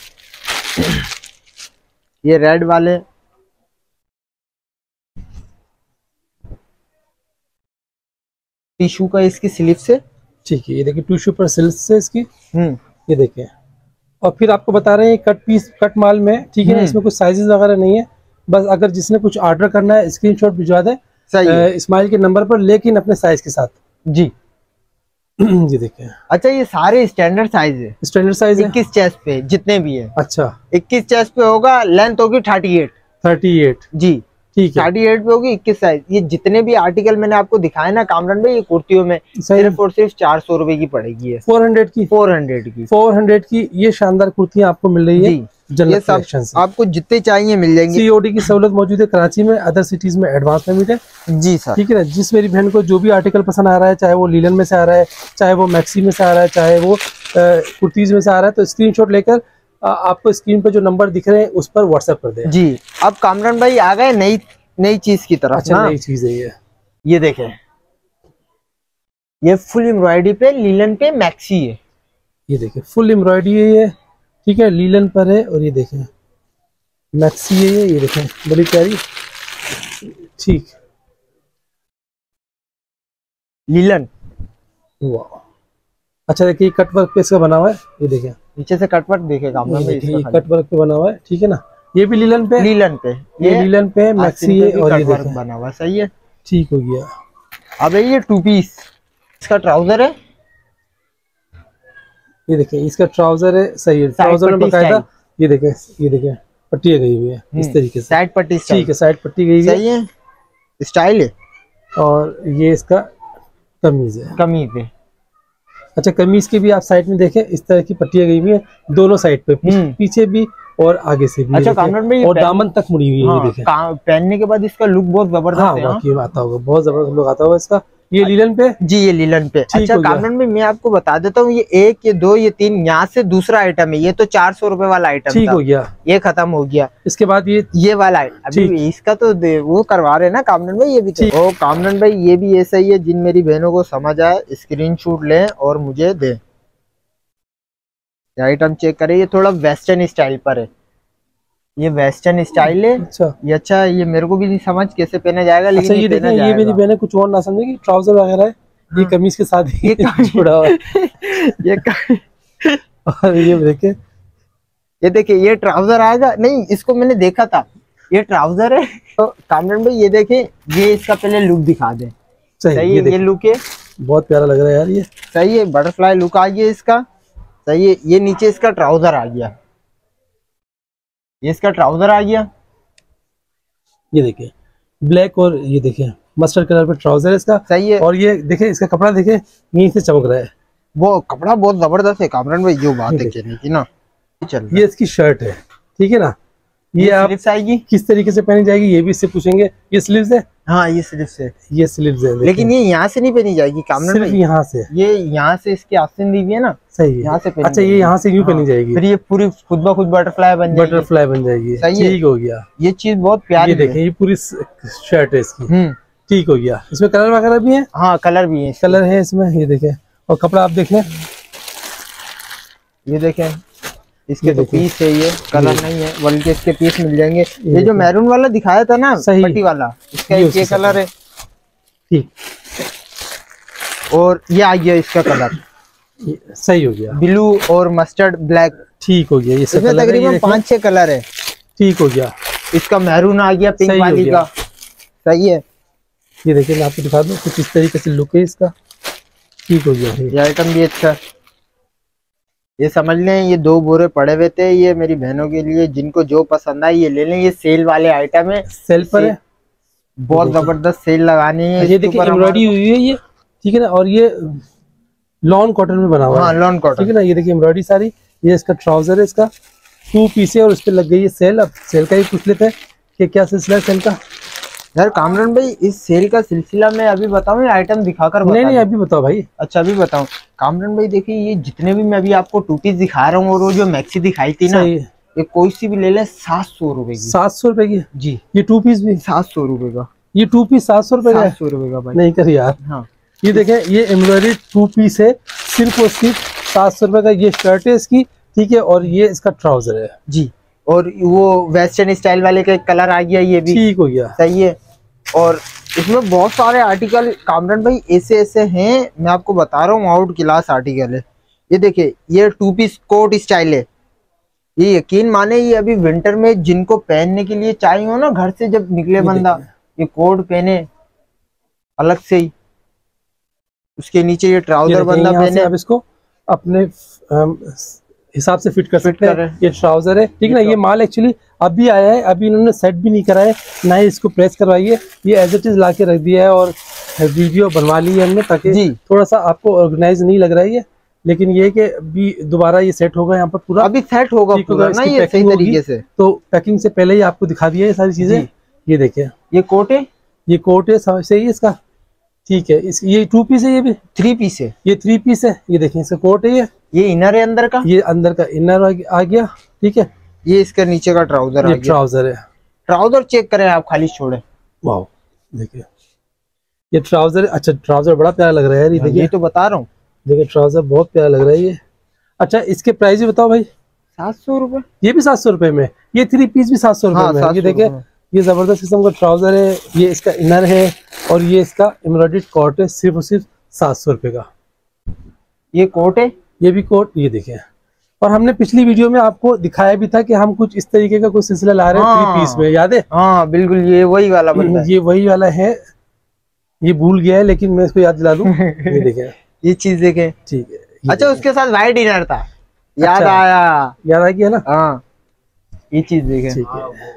ये रेड वाले, टिश्यू का इसकी स्लीव से। ठीक है। ये देखिए, टिश्यू पर सिल्क से इसकी। ये देखिए, और फिर आपको बता रहे हैं कट पीस, कट माल में, ठीक है ना। इसमें कुछ साइजेस वगैरह नहीं है, बस अगर जिसने कुछ ऑर्डर करना है स्क्रीनशॉट भिजवा दे इस्माइल के नंबर पर, लेकिन अपने साइज के साथ। जी। ये देखिए। अच्छा, ये सारे स्टैंडर्ड साइज है, स्टैंडर्ड साइज 21 चेस्ट पे जितने भी है। अच्छा, 21 चेस्ट पे होगा, लेंथ होगी 38 जी। ठीक है, 38 पे होगी, 21 साइज। ये जितने भी आर्टिकल मैंने आपको दिखाए ना कामरान भाई, ये कुर्तियों में सिर्फ और सिर्फ 400 रुपए की पड़ेगी है। 400 की ये शानदार कुर्तियां आपको मिल रही है। ये सब आपको जितने चाहिए मिल जाएंगे। सीओडी की सहूलत मौजूद है कराची में, अदर सिटीज में एडवांस पेमेंट है। जी सर। ठीक है ना। जिस मेरी बहन को जो भी आर्टिकल पसंद आ रहा है, चाहे वो लीलन में से आ रहा है, चाहे वो मैक्सी में से आ रहा है, चाहे वो कुर्तीज में से आ रहा है, तो स्क्रीनशॉट लेकर आपको स्क्रीन पर जो नंबर दिख रहे हैं उस पर व्हाट्सएप कर दे। जी। अब कामरान भाई आ गए नई चीज की तरफ। अच्छा, नई चीज है ये देखें, ये फुल एम्ब्रॉयडरी पे लीलन पे मैक्सी है। ये देखें, फुल एम्ब्रॉयडरी है ये, ठीक है, लीलन पर है। और ये देखें मैक्सी है ये देखें, बड़ी प्यारी। ठीक, लीलन। वाह। अच्छा, देखिए कटवर्क पे इसका बना हुआ है। ये देखें, नीचे से कटवर्क देखेगा, कटवर्क पे बना हुआ है। ठीक है ना। ये भी लीलन पे ये लीलन पे मैक्सी है और ये देखो बना हुआ। सही है। ठीक हो गया। अब ये 2 पीस, इसका ट्राउजर है। ये देखिए, इसका ट्राउजर है। सही है। ट्राउजर में बकायदा ये देखें पट्टी गई हुई है इस तरीके से, साइड पट्टी। ठीक है, साइड पट्टी गई हुई है। सही है, स्टाइल है। और ये इसका कमीज है। अच्छा, कमीज के भी आप साइड में देखें, इस तरह की पट्टियां गई हुई है दोनों साइड पे, पीछे भी और आगे से भी। अच्छा, और दामन तक मुड़ी हुई है। ये देखें, पहनने के बाद इसका लुक बहुत जबरदस्त है। बाकी आता होगा, बहुत जबरदस्त लुक आता होगा इसका। ये लीलन पे जी, ये लीलन पे। अच्छा कामरान भाई, मैं आपको बता देता हूँ, ये 1, ये 2, ये 3, यहाँ से दूसरा आइटम है। ये तो 400 रुपए वाला आइटम। ठीक हो गया, ये खत्म हो गया। इसके बाद ये वाला अभी इसका तो वो करवा रहे हैं ना कामरान भाई, ये भी तो। कामरान भाई, ये भी ऐसा ही है, जिन मेरी बहनों को समझ आए स्क्रीनशॉट लें और मुझे दे। आइटम चेक करें, ये थोड़ा वेस्टर्न स्टाइल पर है। ये वेस्टर्न स्टाइल है। अच्छा ये अच्छा, ये मेरे को भी नहीं समझ कैसे पहना जाएगा, लेकिन अच्छा, ये देखें, ये मेरी बहन कुछ और ना समझे कि ट्राउजर वगैरह है। हाँ। ये कमीज के साथ ही ये जुड़ा हुआ है। और ये देखिए ये ट्राउजर आएगा नहीं, इसको मैंने देखा था, ये ट्राउजर है। तो कामरान भाई ये देखें, ये इसका पहले लुक दिखा दे। सही है, ये लुक है, बहुत प्यारा लग रहा है यार ये। सही है, बटरफ्लाई लुक आ गया इसका। सही है, ये नीचे इसका ट्राउजर आ गया, ये इसका ट्राउजर आ गया। ये देखिए ब्लैक और ये देखिए मस्टर्ड कलर पे ट्राउजर है इसका। सही है, और ये देखिए इसका कपड़ा देखिए नीचे से चमक रहा है। वो कपड़ा बहुत जबरदस्त है कामरान भाई, जो बात है कहने की ना। चल, ये इसकी शर्ट है, ठीक है ना। ये आप आएगी किस तरीके से पहनी जाएगी ये भी इससे पूछेंगे। ये स्लीव्स है, हाँ ये स्लीव्स है, ये स्लीव्स है, लेकिन ये यहाँ से नहीं पहनी जाएगी कामरान भाई, यहाँ से, ये यहाँ से इसकी आस्तीन दी हुई है ना। सही है, यहाँ से अच्छा ये यहाँ से यूं पहनी जाएगी, फिर ये पूरी खुद ब खुद बटरफ्लाई बन जाएगी। ठीक हो गया, ये चीज बहुत प्यारी है। देखिए ये पूरी शर्ट है इसकी। ठीक हो गया। इसमें कलर वगैरह भी है? हाँ कलर भी है, कलर है इसमें। ये देखें, और कपड़ा आप देख लें, ये देखें इसके तो पीस है, ये कलर नहीं है, बल्कि इसके पीस मिल जाएंगे। ये जो मैरून वाला दिखाया था ना, पट्टी वाला, इसका ये कलर है। ठीक, और ये आ गया इसका कलर, सही हो गया, ब्लू और मस्टर्ड ब्लैक। ठीक हो गया, इसमें तकरीबन 5-6 कलर है। ठीक हो गया, इसका मैरून आ गया, पिंक वाली का। सही है, ये देखिए मैं आपको दिखा दूं कुछ इस तरीके से लुक है इसका। ठीक हो गया, ये आइटम भी अच्छा। ये समझ लें, ये 2 बोरे पड़े हुए थे, ये मेरी बहनों के लिए, जिनको जो पसंद आए ये ले लें। ये सेल वाले आइटम है, सेल पर है, बहुत जबरदस्त सेल लगानी है। ये देखिए एम्ब्रॉयडरी हुई है ये, ठीक है ना। और ये लॉन कॉटन में बना हुआ है। हाँ लॉन कॉटन, ठीक है ना। ये देखिए एम्ब्रॉयडरी सारी, ये इसका ट्राउजर है, इसका 2 पीस है और उस पर लग गई है सेल। अब सेल का ही पूछ लेते हैं कि क्या सिलसिला है सेल का। यार कामरान भाई, इस सेल का सिलसिला मैं अभी बताऊं या आइटम दिखाकर बताऊं? नहीं अभी बताओ भाई। अच्छा अभी बताऊं कामरान भाई, देखिए ये जितने भी मैं अभी आपको 2 पीस दिखा रहा हूँ, और वो जो मैक्सी दिखाई थी ना, ये कोई सी भी ले ले 700 रुपए की। 700 रुपए की जी। ये 2 पीस भी 700 रुपए का, ये 2 पीस 700 रुपए का, 700 रुपए का भाई। नहीं कर यार। हाँ ये देखें, ये एम्ब्रॉयडरी 2 पीस है, सिर्फ और सिर्फ 700 रुपए का। ये शर्ट है इसकी, ठीक है, और ये इसका ट्राउजर है जी। और वो वेस्टर्न स्टाइल वाले का कलर आ गया, ये भी ठीक हो गया। सही है। और इसमें बहुत सारे आर्टिकल कामरान भाई ऐसे हैं, मैं आपको बता रहा हूँ, आउट क्लास आर्टिकल है। ये देखिए, ये 2 पीस कोट स्टाइल है। ये यकीन माने, ये अभी विंटर में जिनको पहनने के लिए चाहिए हो ना, घर से जब निकले बंदा, ये कोट पहने अलग से ही, उसके नीचे ये ट्राउजर बंदा पहने। अब इसको अपने हिसाब से फिट कर सकते हैं। ये ट्राउजर है, ठीक है ना। ये माल एक्चुअली अभी आया है, अभी इन्होंने सेट भी नहीं करा है, ना ही इसको प्रेस करवाई है। ये एज इट इज ला के रख दिया है और वीडियो बनवा ली है हमने, ताकि थोड़ा सा आपको ऑर्गेनाइज नहीं लग रहा है ये। लेकिन ये कि अभी दोबारा ये सेट होगा, यहाँ पर पूरा अभी सेट होगा पूरा ना, ये सही तरीके से। तो पैकिंग से पहले ही आपको दिखा दिया ये सारी चीजें। ये देखिए, ये कोट है, ये कोट है, सही है इसका, ठीक है। ये 2 पीस है, ये भी 3 पीस है, ये 3 पीस है। ये देखिए, इसका कोट है, ये इनर है अंदर का, ये अंदर का इनर आ गया, ठीक है। ये इसका नीचे का ट्राउजर आ गया। ट्राउजर है, ट्राउजर चेक करें आप, खाली छोड़े। वाह देखिए, ये ट्राउजर, अच्छा ट्राउजर बड़ा प्यारा लग रहा है ये देखिए। ये तो बता रहा हूँ, देखिए ट्राउजर बहुत प्यारा लग रहा है ये। अच्छा इसके प्राइस भी बताओ भाई। 700 रुपए, ये भी 700 रुपए में, ये 3 पीस भी 700 रुपए में। ये देखिए, ये जबरदस्त किस्म का ट्राउजर है, ये इसका इनर है, और ये इसका एम्ब्रॉयडर्ड कोट है, सिर्फ और सिर्फ 700 रुपए का। ये कोट है, ये भी कोट, ये देखिए। और हमने पिछली वीडियो में आपको दिखाया भी था कि हम कुछ इस तरीके का कुछ सिलसिला ला रहे हैं 3 पीस में, याद है? हाँ बिल्कुल, ये वही वाला बंदा है। ये वही वाला है, ये भूल गया है लेकिन मैं इसको याद दिला दूं। ये देखें, ये चीज देखें, ठीक है। अच्छा उसके साथ वाइट डिनर था, याद आ गया ना। हाँ ये चीज देखें, ठीक है,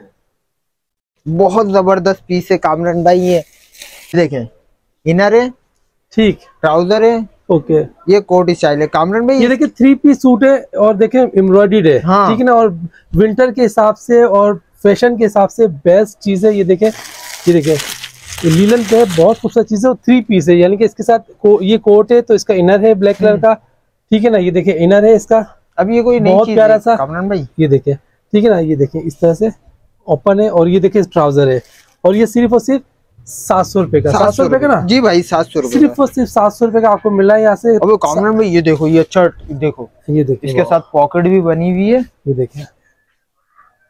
बहुत जबरदस्त पीस है कामरान भाई। ये देखें, इनर है, ठीक, ट्राउजर है, ओके, ये कोट स्टाइल है कामरान भाई। ये देखिए 3 पीस सूट है, और देखें एम्ब्रॉयडर्ड है, हाँ। ठीक है ना। और विंटर के हिसाब से और फैशन के हिसाब से बेस्ट चीज है। ये देखें, ये देखें, लीलन पे बहुत खूबसूरत चीज है, और 3 पीस है, यानी कि इसके साथ ये कोट है, तो इसका इनर है ब्लैक कलर का, ठीक है ना। ये देखिए इनर है इसका, अब ये कोई बहुत प्यारा सा कामरान भाई, ये देखिए, ठीक है ना। ये देखिए इस तरह से ओपन है, और ये देखिए ट्राउजर है, और ये सिर्फ और सिर्फ 700 रुपए का। 700 रुपए का ना जी भाई, 700 रुपए, सिर्फ और सिर्फ 700 रुपए का आपको मिला है यहाँ से। अब कामरान भाई ये देखो, ये अच्छा, देखो, ये देखिए, इसके साथ पॉकेट भी बनी हुई है, ये देखिए,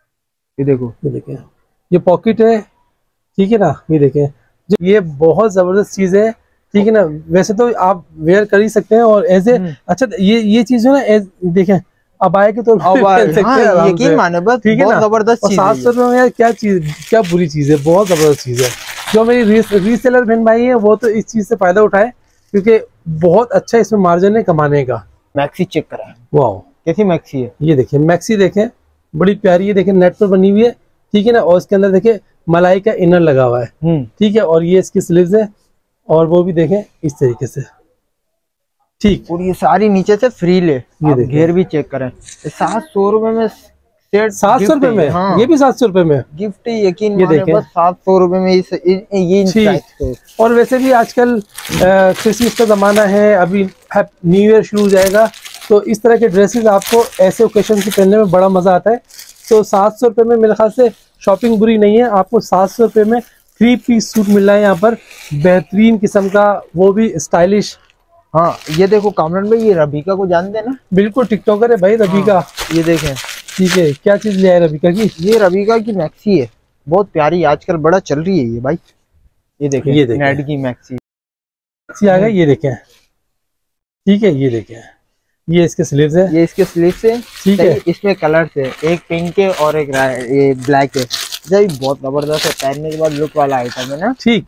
ये देखो, ये देखें, ये पॉकेट है, ठीक है ना। ये देखें, जो ये बहुत जबरदस्त चीज है, ठीक है ना। वैसे तो आप वेयर कर ही सकते हैं और एज ए, अच्छा ये चीज है ना, देखें अबाया के तौर पर पहन सकते हैं आराम से, यकीन माने बस ठीक है बहुत ना। जबरदस्त और चीज है 700 ये। रुपये में यार क्या चीज, क्या बुरी चीज है, बहुत जबरदस्त चीज है। जो मेरी रीसेलर बहन भाई है वो तो इस चीज से फायदा उठाए, क्योंकि बहुत अच्छा इसमें मार्जिन है कमाने का। मैक्सी चेक करें, वाह, कैसी मैक्सी है। ये देखिए मैक्सी देखें, बड़ी प्यारी है, देखें नेट पर बनी हुई है, ठीक है ना। और इसके अंदर देखें मलाई का इनर लगा हुआ है, ठीक है। और ये इसकी स्लीव्स है, और वो भी देखें इस तरीके से, ठीक। और ये सारी नीचे से फ्री ले, ये देखिए, घेर भी चेक करें। 700 रुपए में सेट, 700 रुपए में, हाँ। ये भी 700 रुपए में गिफ्ट, यकीन ये माने देखें। बस 700 रुपए में ये ठीक। और वैसे भी आजकल क्रिसमस का जमाना है, अभी न्यू ईयर शुरू हो जाएगा, तो इस तरह के ड्रेसेस आपको ऐसे ओकेशन से पहनने में बड़ा मजा आता है। तो 700 रुपये में मेरे ख्याल से शॉपिंग बुरी नहीं है। आपको 700 रुपये में 3 पीस सूट मिल रहा है यहाँ पर, बेहतरीन किस्म का, वो भी स्टाइलिश। हाँ, ये देखो कामरान भाई, ये रबीका को जानते हैं ना। बिल्कुल टिकटॉकर है भाई रबीका। ये देखें, ठीक है, क्या चीज ले आए रबीका की? ये रबीका की मैक्सी है, बहुत प्यारी, आजकल बड़ा चल रही है ये भाई। ये देखें, ये देखें, नेट की मैक्सी आ गया, ये देखें, ठीक है। ये देखें, ये इसके स्लीव्स है, ये इसके स्लीव्स है, ठीक है। इसमें कलर है, एक पिंक है और एक ये ब्लैक है। बहुत जबरदस्त है, पहनने के बाद लुक वाला आइटम है ना। ठीक,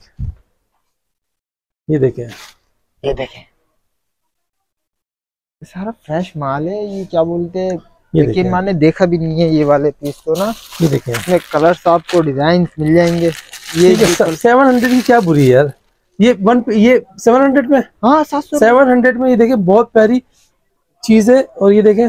ये देखें, ये देखें, सारा फ्रेश माल है। ये क्या बोलते हैं, लेकिन मैंने देखा भी नहीं है ये वाले पीस तो ना। ये देखें, इसमें कलर्स आपको डिजाइन मिल जाएंगे। ये 700 की क्या बुरी है यार, ये 700 में, हाँ 700 में। ये देखें बहुत प्यारी चीज है। और ये देखें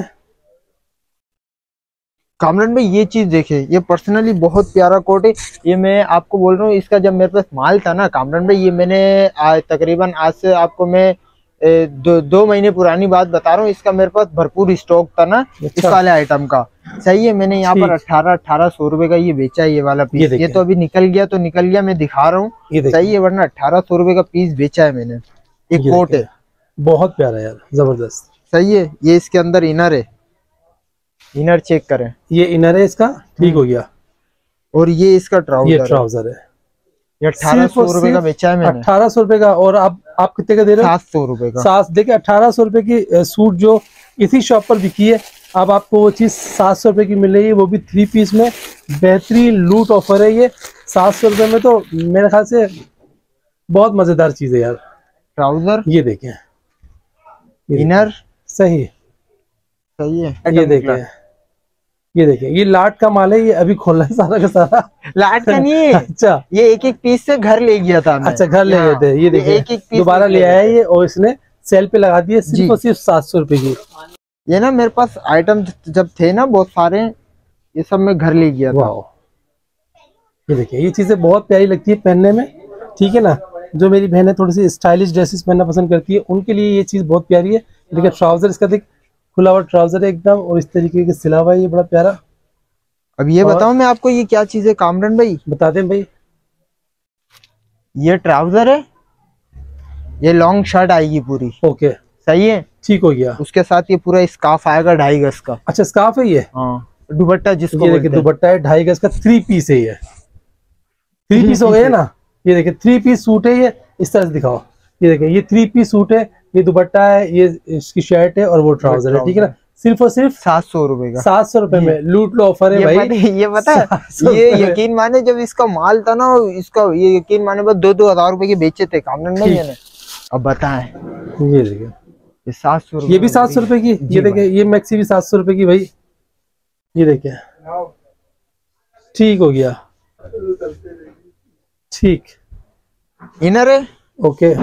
कामरान भाई, ये चीज देखे, ये पर्सनली बहुत प्यारा कोट है। ये मैं आपको बोल रहा हूँ, इसका जब मेरे पास माल था ना कामरान भाई, ये मैंने तकरीबन आज से आपको मैं 2 महीने पुरानी बात बता रहा हूँ, इसका मेरे पास भरपूर स्टॉक था ना। अच्छा। इस वाले आइटम का सही है, मैंने यहाँ पर 1800 रुपए का ये बेचा है, ये वाला पीस। ये तो अभी निकल गया तो निकल गया, मैं दिखा रहा हूँ, सही है, वरना 1800 रुपए का पीस बेचा है मैंने। एक कोट है, बहुत प्यारा यार, जबरदस्त, सही है। ये इसके अंदर इनर है, इनर चेक करें, ये इनर है इसका, ठीक हो गया। और ये इसका ट्राउजर, ये ट्राउजर है, ये 1800 रुपए का बेचा है मैंने। 1800 रुपए का। और आप कितने का दे रहे हो? 700 रुपए का। 7, देखिए 1800 रुपए की सूट जो इसी शॉप पर बिकी है, अब आपको वो चीज 700 रुपए की मिल रही है, वो भी 3 पीस में। बेहतरीन लूट ऑफर है ये 700 रुपए में, तो मेरे ख्याल से बहुत मजेदार चीज है यार। ट्राउजर, ये देखें, इनर सही है। ये देखें, ये देखिए, ये लाट का माल है, ये अभी खोलना है सारा का सारा। लाट का नहीं है। अच्छा, ये एक पीस से घर ले गया था मैं। अच्छा, घर ले गए थे। ये देखिए, एक पीस दोबारा ले आया ये, और इसने सेल पे लगा दिए सिर्फ और सिर्फ 700 रुपए की। ये ना मेरे पास आइटम जब थे ना बहुत सारे, ये सब मैं घर ले गया था। ये देखिए, ये चीजें बहुत प्यारी लगती है पहनने में, ठीक है ना। जो मेरी बहनें थोड़ी सी स्टाइलिश ड्रेसेस पहनना पसंद करती है, उनके लिए ये चीज बहुत प्यारी है। देखिए ट्राउजर इसका देख, खुला हुआ ट्राउजर है एकदम, और इस तरीके के सिला हुआ है, ये बड़ा प्यारा। अब ये बताऊं मैं आपको, ये क्या चीज है कामरान भाई? बता दें भाई। ये ट्राउजर है, ये लॉन्ग शर्ट आएगी पूरी, ओके, सही है, ठीक हो गया। उसके साथ ये पूरा स्कार्फ आएगा 2.5 गज का। अच्छा, स्कार्फ है ये? हाँ, दुपट्टा जिसको ये देखिए, दुपट्टा है 2.5 गज का, 3 पीस है ये। 3 पीस हो गए ना। ये देखिए 3 पीस सूट है ये, इस तरह से दिखाओ। ये देखिए, ये 3 पीस सूट है, ये दुपट्टा है, ये इसकी शर्ट है, और वो ट्राउजर है, ठीक है ना। सिर्फ और सिर्फ 700 रुपए का। 700 रुपए में लूट लो ऑफर है भाई। ये पता है, ये यकीन माने जब इसका माल था ना, इसका ये यकीन माने बस 2-2 हजार रुपए के बेचे थे कामरान भाई मैंने। अब बताएं, ये देखिए, ये 700 रुपए, ये भी 700 रुपए की। ये देखिए, ये मैक्सी भी 700 रुपए की भाई। ये देखिए, ठीक हो गया, ठीक। इनर है, ओके,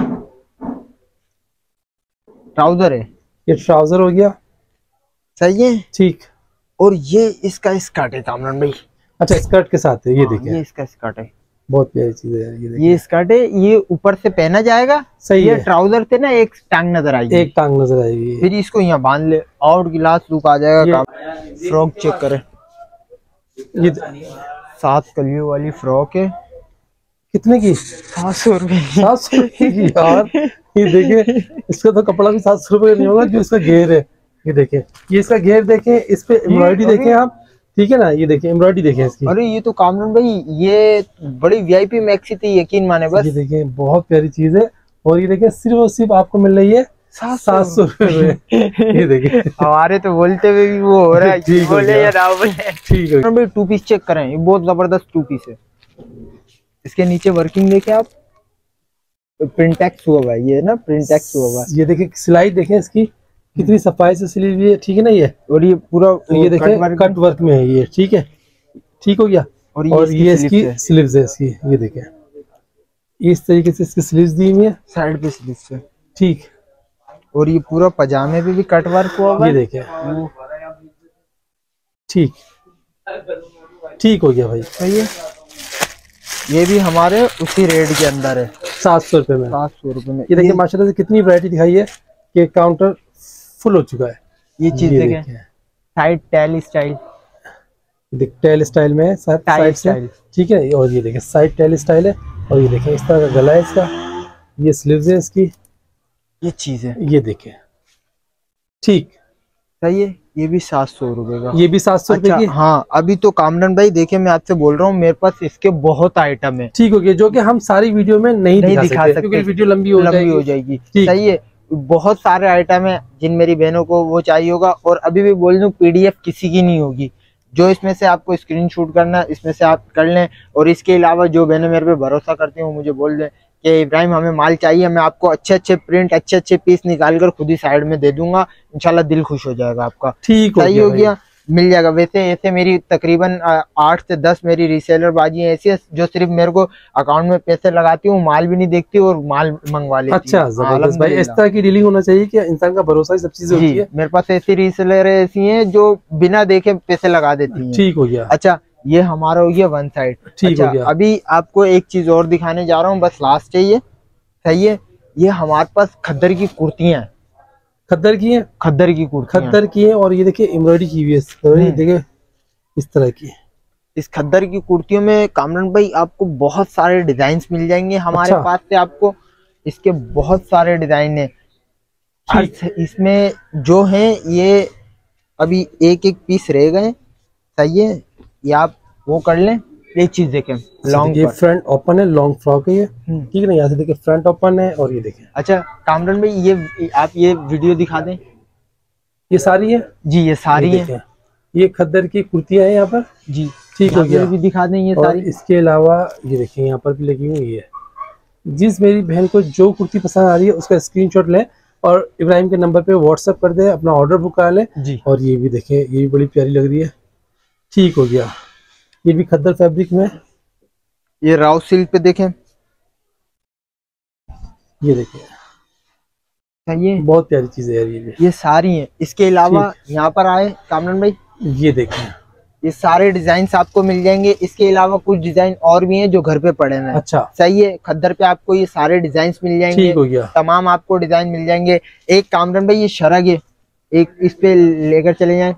ट्राउजर है, ये ट्राउजर हो गया, सही है, ठीक। और ये इसका स्कर्ट है कामरान भाई। अच्छा, स्कर्ट के साथ है, ये देखिए, ये इसका स्कर्ट है, बहुत प्यारी चीज है। ये देखिए, ये स्कर्ट है, ये ऊपर से पहना जाएगा, सही ये है। ट्राउजर थे ना, एक टांग नजर आएगी, एक टांग नजर आएगी, फिर इसको यहाँ बांध ले, आउट गिलास लुक आ जाएगा। फ्रॉक चेक करें, ये 7 कलियों वाली फ्रॉक है, कितने की? 700 रुपए। 700 रुपए की यार। ये देखिए, इसका तो कपड़ा भी 700 रुपए नहीं होगा, जो इसका घेर है। ये देखिए, ये इसका घेर देखें, इस पे एम्ब्रॉयडरी देखें आप, ठीक है ना, ये देखिए एम्ब्रॉयडरी देखिए इसकी। अरे ये तो कामरान भाई ये बड़ी वीआईपी मैक्सी थी, यकीन माने बस। ये देखिए बहुत प्यारी चीज है, और ये देखिए सिर्फ और सिर्फ आपको मिल रही है 700 रुपए में। ये देखिए हमारे तो बोलते हुए भी वो हो रहा है, बोले या ना बोले। ठीक है भाई 2 पीस चेक करें, ये बहुत जबरदस्त 2 पीस है। इसके नीचे वर्किंग देखे आप, प्रिंटेक्स हुआ हुआ है ये ना, प्रिंटेक्स हुआ हुआ है। ये देखिए सिलाई देखें इसकी कितनी सफाई से सिली हुई है, ठीक है ना ये। और ये पूरा ये देखिए कट वर्क में है ये, ठीक है, ठीक हो गया। और ये इसकी स्लीव्स है इसकी, ये देखें इस तरीके से इसकी स्लीव्स दी हुई है, साइड पे स्लीव्स है, ठीक। और ये पूरा पजामे पे भी कट वर्क हुआ हुआ है, ये देखें, ठीक ठीक हो गया भाई। सही है, ये भी हमारे उसी रेट के अंदर है, 700 रुपए में। 700 रुपए में। ये देखिए माशाल्लाह से कितनी वैरायटी दिखाई है कि काउंटर फुल हो चुका है। ये चीज देखें, side tail style, tail style में है, साइड से, ठीक है। और ये देखिए साइड टेल स्टाइल है, और ये देखिए इस तरह का गला है इसका, ये स्लीव्स है इसकी, ये चीज है, ये देखिए, ठीक सही है। ये भी 700 रुपए का, ये भी 700 रुपए की। हाँ अभी तो कामरान भाई देखिए मैं आपसे बोल रहा हूँ, मेरे पास इसके बहुत आइटम है, ठीक हो गया, जो कि हम सारी वीडियो में नहीं दिखा सकते क्योंकि वीडियो लंबी हो जाएगी। सही है, बहुत सारे आइटम है जिन मेरी बहनों को वो चाहिए होगा। और अभी भी बोल दूं पीडीएफ किसी की नहीं होगी, जो इसमें से आपको स्क्रीनशॉट करना इसमें से आप कर लें। और इसके अलावा जो बहनें मेरे पे भरोसा करती हैं मुझे बोल दें कि इब्राहिम हमें माल चाहिए, मैं आपको अच्छे अच्छे प्रिंट अच्छे अच्छे पीस निकाल कर खुद ही साइड में दे दूंगा, इंशाल्लाह दिल खुश हो जाएगा आपका। ठीक सही हो गया, मिल जाएगा। वैसे ऐसे मेरी तकरीबन 8 से 10 मेरी रीसेलर बाजी ऐसी है जो सिर्फ मेरे को अकाउंट में पैसे लगाती हूँ, माल भी नहीं देखती और माल मंगवा लेती। अच्छा जबरदस्त भाई, इस तरह की डीलिंग होना चाहिए कि इंसान का भरोसा ही सब चीजें होती है। मेरे पास ऐसी रीसेलर ऐसी हैं जो बिना देखे पैसे लगा देती हैं। ठीक हो गया। अच्छा ये हमारा हो गया वन साइड। ठीक हो गया। अभी आपको एक चीज और दिखाने जा रहा हूँ, बस लास्ट है ये। सही है, ये हमारे पास खद्दर की कुर्तियां, खद्दर की है, खद्दर की कुर्तियां, खद्दर की है। और ये देखिए एम्ब्रॉयडरी की हुई है, देखिए इस तरह की। इस खद्दर की कुर्तियों में कामरान भाई आपको बहुत सारे डिजाइन मिल जाएंगे हमारे पास से, आपको इसके बहुत सारे डिजाइन है। इसमें जो है ये अभी एक एक पीस रह गए। सही है, ये आप वो कर लें। ये चीज देखें, लॉन्ग, ये फ्रंट ओपन है, लॉन्ग फ्रॉक है ये, ठीक है ना। यहाँ से देखिए फ्रंट ओपन है, और ये देखें। अच्छा कामरान भाई ये आप ये वीडियो दिखा दें, ये सारी है जी, ये सारी है, ये खद्दर की कुर्तियां हैं यहाँ पर जी, ठीक हो गया। भी दिखा दें ये सारी। इसके अलावा ये देखिए यहाँ पर भी लगी हुई है। जिस मेरी बहन को जो कुर्ती पसंद आ रही है उसका स्क्रीनशॉट लें और इब्राहिम के नंबर पे व्हाट्सएप कर दे, अपना ऑर्डर बुक करा लें जी। और ये भी देखें, ये भी बड़ी प्यारी लग रही है, ठीक हो गया। ये भी खद्दर फैब्रिक में, ये राव सिल्क पे देखें, ये देखिए ये बहुत प्यारी चीज है यार। ये सारी हैं। इसके अलावा यहाँ पर आए कामरान भाई, ये देखें, ये सारे डिजाइन आपको मिल जाएंगे। इसके अलावा कुछ डिजाइन और भी हैं जो घर पे पड़े हैं। अच्छा सही है, खद्दर पे आपको ये सारे डिजाइन मिल जाएंगे, ठीक हो गया। तमाम आपको डिजाइन मिल जाएंगे। एक कामरान भाई ये शरग है, एक इस पे लेकर चले जाए,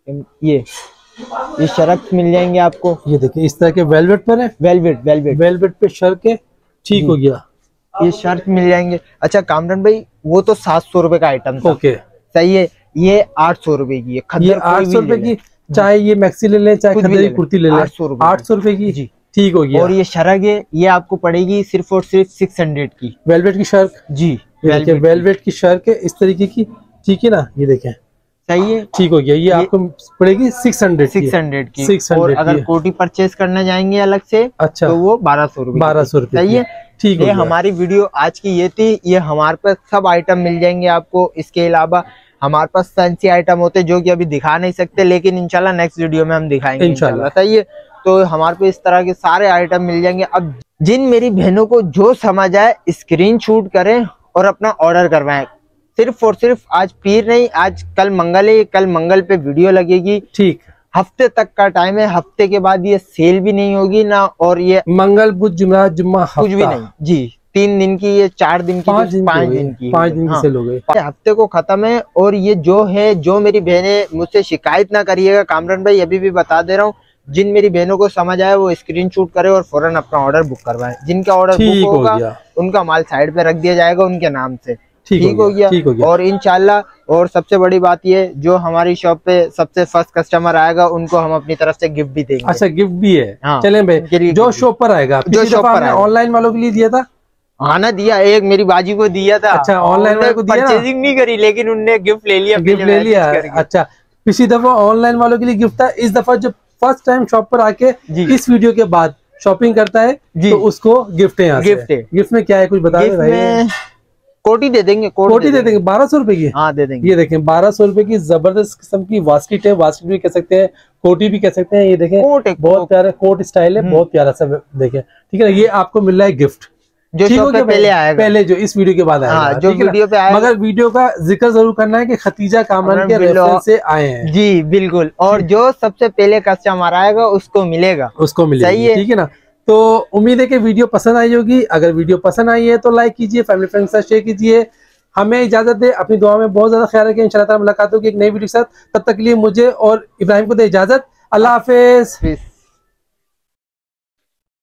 ये शरक मिल जाएंगे आपको। ये देखिए इस तरह के वेलवेट पर है, वेलवेट पे शर्क है, ठीक हो गया। ये शर्ट मिल जाएंगे। अच्छा कामरान भाई वो तो 700 रुपए का आइटम था, ओके सही है। ये 800 रुपए की है, खद्दर 800 रुपए की, चाहे ये मैक्सी ले लें चाहे खद्दर की कुर्ती ले लें, 800 रुपए की जी, ठीक हो गया। और ये शर्क है, ये आपको पड़ेगी सिर्फ और सिर्फ 600 की, वेलवेट की शर्क जी, वेलवेट की शर्क है इस तरीके की, ठीक है ना। ये देखें सही है, ठीक हो गया। ये आपको पड़ेगी 600 की। 600 और अगर कोटी परचेज करना जाएंगे अलग से, अच्छा तो वो 1200 रुपए सही है, ठीक है। ये हमारी वीडियो आज की ये थी। ये हमारे पास सब आइटम मिल जाएंगे आपको। इसके अलावा हमारे पास फैंसी आइटम होते जो कि अभी दिखा नहीं सकते, लेकिन इंशाल्लाह नेक्स्ट वीडियो में हम दिखाएंगे इंशाल्लाह, सही है। तो हमारे पे इस तरह के सारे आइटम मिल जाएंगे। अब जिन मेरी बहनों को जो समझ आए स्क्रीनशॉट करें और अपना ऑर्डर करवाएं। सिर्फ और सिर्फ आज पीर नहीं, आज कल मंगल है, कल मंगल पे वीडियो लगेगी, ठीक। हफ्ते तक का टाइम है, हफ्ते के बाद ये सेल भी नहीं होगी ना, और ये मंगल बुध जुमेरात जुम्मा कुछ भी नहीं जी। 3 दिन की, ये 4 दिन की, 5 दिन की सेल हो गई, हफ्ते को खत्म है। और ये जो है, जो मेरी बहनें मुझसे शिकायत ना करिएगा कामरान भाई, अभी भी बता दे रहा हूँ, जिन मेरी बहनों को समझ आए वो स्क्रीनशॉट करे और फौरन अपना ऑर्डर बुक करवाए। जिनका ऑर्डर बुक होगा उनका माल साइड पे रख दिया जाएगा उनके नाम से, ठीक हो गया। और इंशाल्लाह और सबसे बड़ी बात ये, जो हमारी शॉप पे सबसे फर्स्ट कस्टमर आएगा उनको हम अपनी तरफ से गिफ्ट भी देंगे। अच्छा, गिफ्ट भी है। हाँ, चलें भाई, जो शॉप पर आएगा, जो शॉप पर ऑनलाइन वालों के लिए दिया था। हाँ ना, दिया, एक मेरी बाजी को दिया था। अच्छा, ऑनलाइन वालों को दिया, परचेजिंग नहीं करी लेकिन उनने गिफ्ट ले लिया। गिफ्ट ले लिया। अच्छा, पिछली दफा ऑनलाइन वालों के लिए गिफ्ट था, इस दफा जो फर्स्ट टाइम शॉप पर आके इस वीडियो के बाद शॉपिंग करता है तो उसको गिफ्ट है। गिफ्ट में क्या है, कुछ बता दे। कोटी दे देंगे। कोटी दे देंगे 1200 रुपए की। हाँ, दे देंगे। ये देखें 1200 रुपए की जबरदस्त किस्म की वास्किट है, वास्किट भी कह सकते हैं, कोटी भी कह सकते हैं। ये देखें बहुत प्यारा कोट स्टाइल है, बहुत प्यारा सा देखें। ठीक है ना, ये आपको मिल रहा है गिफ्ट, जो शॉप पे पहले आएगा, पहले जो इस वीडियो के बाद आएगा। हाँ, जो वीडियो पे आएगा। मगर वीडियो का जिक्र जरूर करना है कि खतीजा कामरान के रेफरेंस से आए हैं। जी बिल्कुल, और जो सबसे पहले कस्टमर आएगा उसको मिलेगा। सही है, ठीक है ना। तो उम्मीद है कि वीडियो पसंद आई होगी। अगर वीडियो पसंद आई है तो लाइक कीजिए, फैमिली फ्रेंड के साथ शेयर कीजिए। हमें इजाजत दे, अपनी दुआ में बहुत ज्यादा ख्याल रखें। इंशाल्लाह ताला मुलाकात होगी एक नई वीडियो के साथ। तब तक के लिए मुझे और इब्राहिम को दे इजाजत। अल्लाह हाफिज।